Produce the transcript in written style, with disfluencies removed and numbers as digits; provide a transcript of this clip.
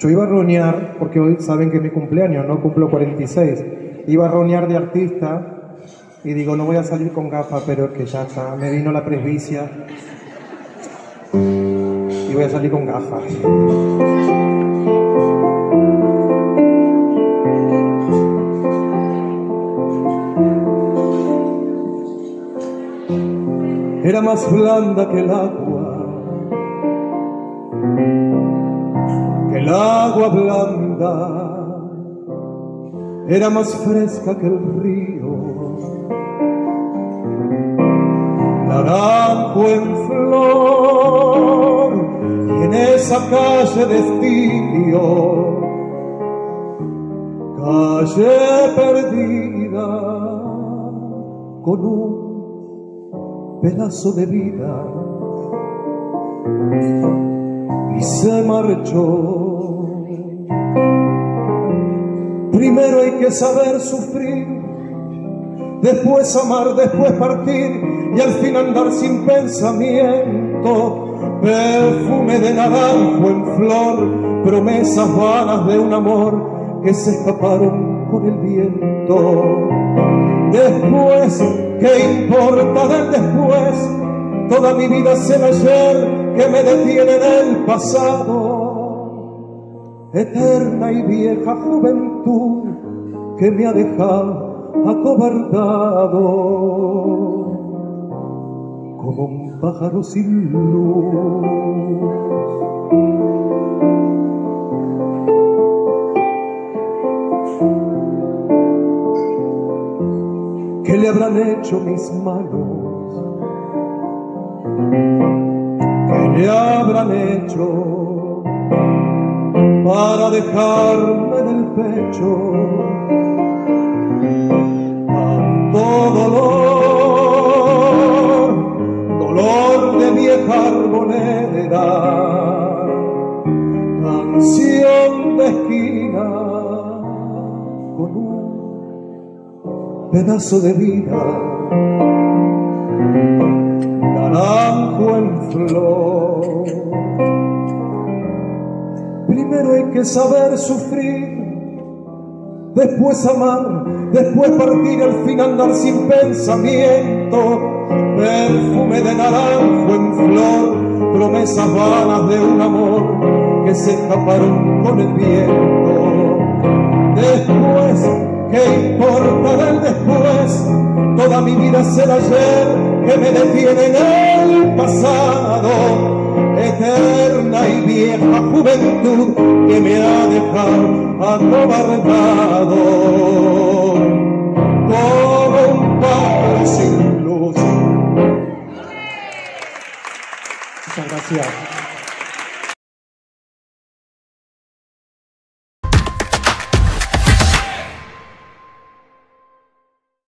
Yo iba a roñar, porque hoy saben que es mi cumpleaños, no cumplo 46. Iba a roñar de artista y digo, no voy a salir con gafas, pero es que ya está, me vino la presbicia y voy a salir con gafas. Era más blanda que el agua blanda, era más fresca que el río, naranjo en flor, y en esa calle de estío, calle perdida, con un pedazo de vida, y se marchó. Primero hay que saber sufrir, después amar, después partir, y al fin andar sin pensamiento. Perfume de naranjo en flor, promesas vanas de un amor que se escaparon con el viento. Después, ¿qué importa del después? Toda mi vida es el ayer que me detiene en el pasado. Eterna y vieja juventud que me ha dejado acobardado como un pájaro sin luz. ¿Qué le habrán hecho mis manos? ¿Qué le habrán hecho para dejarme en el pecho tanto dolor de vieja arboleda, canción de esquina con un pedazo de vida, naranjo en flor. Primero hay que saber sufrir, después amar, después partir, al fin andar sin pensamiento. Perfume de naranjo en flor, promesas vanas de un amor que se escaparon con el viento. Después, ¿qué importa del después? Toda mi vida es el ayer que me detiene en el pasado. Eterna y vieja juventud que me ha dejado acobardado como un pájaro sin luz. Muchas gracias.